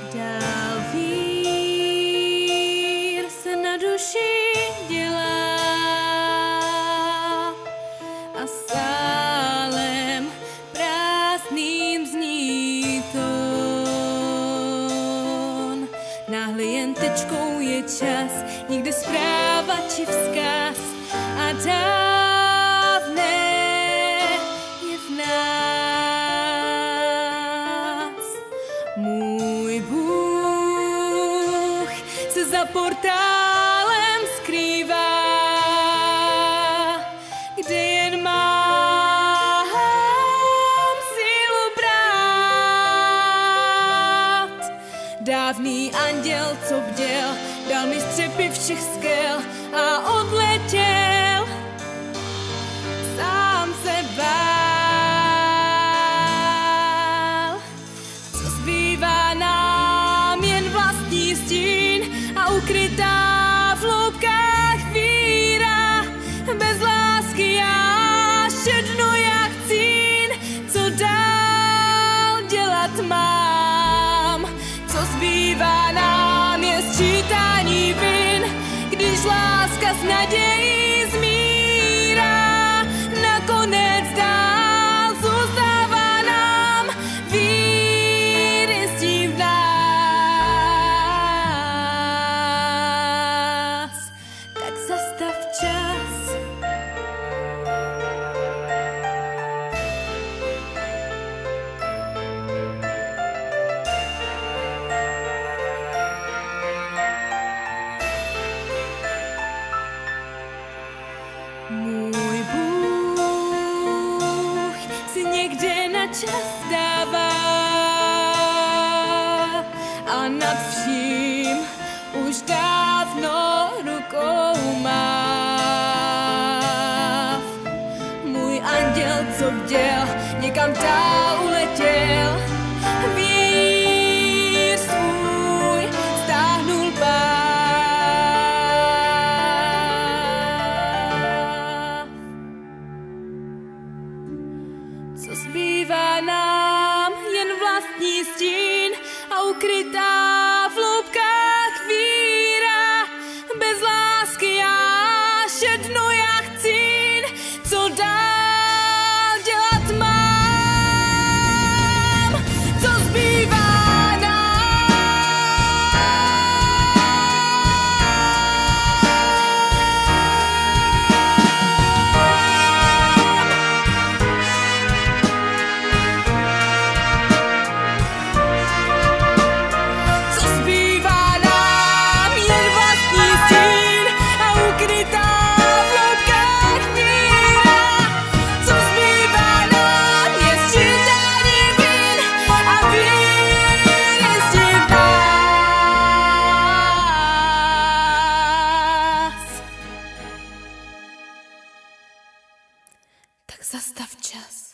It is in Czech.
Dál vír se na duši dělá a sálem prázdným zní tón. Náhle jen tečkou je čas, nikde zpráva či vzkaz a dávné je v nás. Můj Bůh se za portálem skrývá, kde jen mám sílu brát. Dávný anděl, co bděl, dal mi střepy všech skel a odletěl. Sám se bál. Co zbývá nám, jen vlastní stín a ukrytá v hloubkách víra. Bez lásky já šednu jak cín. Co dál dělat mám? Co zbývá nám, je sčítání vin, když láska s nadějí zmírá. Nakonec dál zůstává nám vír jistí v nás. Tak zastav čas. Můj Bůh si někde na čas dává a nad vším už dávno rukou má. Můj anděl, co bděl, někam dál uletěl. Vír svůj stáhnul páv. Co zbývá nám, jen vlastní stín a ukrytá v hloubkách víra. Bez lásky já šednu jak cín. Co dál dělat mám? Co zbývá tak zastav čas.